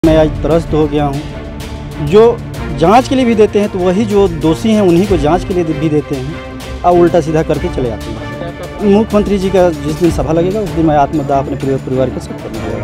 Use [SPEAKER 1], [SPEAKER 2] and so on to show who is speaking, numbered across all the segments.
[SPEAKER 1] मैं आज त्रस्त हो गया हूँ। जो जांच के लिए भी देते हैं तो वही जो दोषी हैं उन्हीं को जांच के लिए भी देते हैं और उल्टा सीधा करके चले आते हैं। मुख्यमंत्री जी का जिस दिन सभा लगेगा उस दिन मैं आत्मदाह अपने परिवार के साथ करने लगेगा।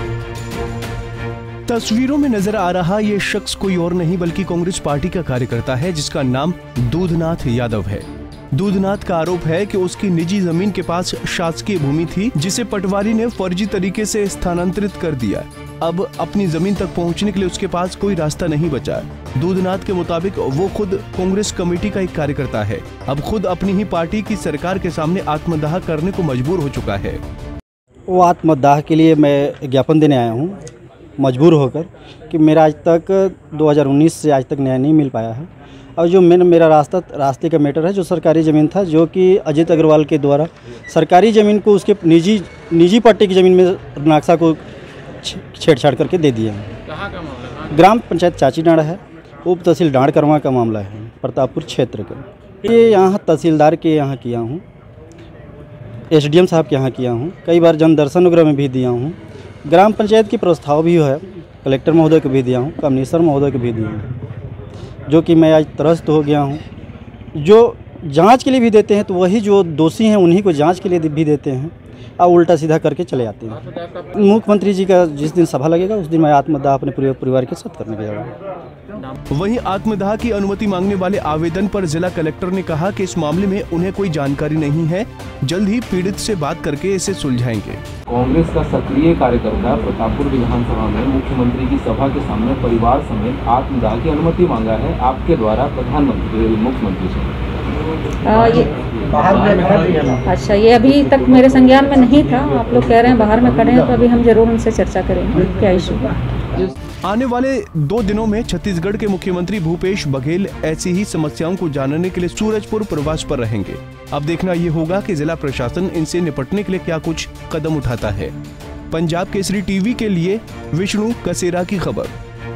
[SPEAKER 2] तस्वीरों में नजर आ रहा ये शख्स कोई और नहीं बल्कि कांग्रेस पार्टी का कार्यकर्ता है जिसका नाम दूधनाथ यादव है। दूधनाथ का आरोप है कि उसकी निजी जमीन के पास शासकीय भूमि थी जिसे पटवारी ने फर्जी तरीके से स्थानांतरित कर दिया। अब अपनी जमीन तक पहुंचने के लिए उसके पास कोई रास्ता नहीं बचा। दूधनाथ के मुताबिक वो खुद कांग्रेस कमेटी का एक कार्यकर्ता है। अब खुद अपनी ही पार्टी की सरकार के सामने आत्मदाह करने को मजबूर हो चुका है।
[SPEAKER 1] वो आत्मदाह के लिए मैं ज्ञापन देने आया हूँ मजबूर होकर कि मेरा आज तक 2019 से आज तक न्याय नहीं मिल पाया है। और जो मेरा रास्ते का मैटर है, जो सरकारी ज़मीन था जो कि अजित अग्रवाल के द्वारा सरकारी ज़मीन को उसके निजी पट्टे की ज़मीन में नक्शा को छेड़छाड़ करके दे दिया है।
[SPEAKER 3] कहाँ का मामला?
[SPEAKER 1] ग्राम पंचायत चाची डाँड़ है, उप तहसील डाँड़ करवा का मामला है, प्रतापपुर क्षेत्र का। ये यहाँ तहसीलदार के यहाँ किया हूँ, SDM साहब के यहाँ किया हूँ, कई बार जन दर्शन वगैरह में भी दिया हूँ। ग्राम पंचायत की प्रस्ताव भी है, कलेक्टर महोदय को भी दिया हूँ, कमिश्नर महोदय को भी दिया हूँ। जो कि मैं आज त्रस्त हो गया हूँ। जो जांच के लिए भी देते हैं तो वही जो दोषी हैं उन्हीं को जांच के लिए भी देते हैं और उल्टा सीधा करके चले आते हैं। मुख्यमंत्री जी का जिस दिन सभा लगेगा उस दिन मैं आत्मदाह अपने परिवार के साथ करने लगेगा।
[SPEAKER 2] वहीं आत्मदाह की अनुमति मांगने वाले आवेदन पर जिला कलेक्टर ने कहा कि इस मामले में उन्हें कोई जानकारी नहीं है, जल्द ही पीड़ित से बात करके इसे सुलझाएंगे।
[SPEAKER 3] कांग्रेस का सक्रिय कार्यकर्ता प्रतापपुर विधानसभा में मुख्यमंत्री की सभा के सामने परिवार समेत आत्मदाह की अनुमति मांगा है आपके द्वारा प्रधानमंत्री मुख्यमंत्री से।
[SPEAKER 4] अच्छा, ये अभी तक मेरे संज्ञान में नहीं था। आप लोग कह रहे हैं बाहर में खड़े हैं तो अभी हम जरूर उनसे चर्चा करेंगे क्या इशू है।
[SPEAKER 2] आने वाले 2 दिनों में छत्तीसगढ़ के मुख्यमंत्री भूपेश बघेल ऐसी ही समस्याओं को जानने के लिए सूरजपुर प्रवास पर रहेंगे। अब देखना ये होगा कि जिला प्रशासन इनसे निपटने के लिए क्या कुछ कदम उठाता है। पंजाब केसरी टीवी के लिए विष्णु कसेरा की खबर।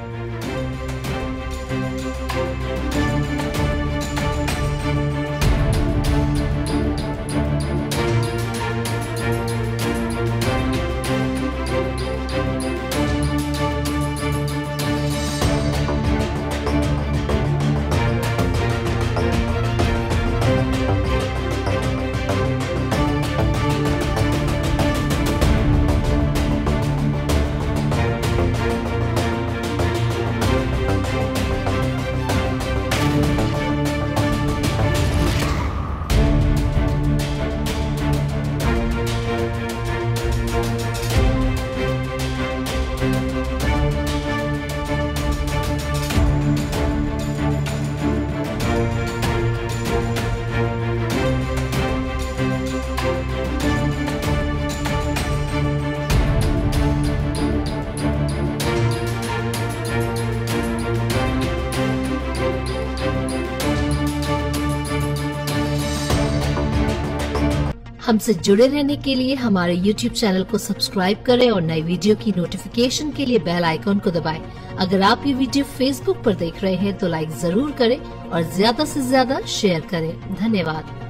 [SPEAKER 5] हमसे जुड़े रहने के लिए हमारे YouTube चैनल को सब्सक्राइब करें और नई वीडियो की नोटिफिकेशन के लिए बेल आइकॉन को दबाएं। अगर आप ये वीडियो Facebook पर देख रहे हैं तो लाइक जरूर करें और ज्यादा से ज्यादा शेयर करें। धन्यवाद।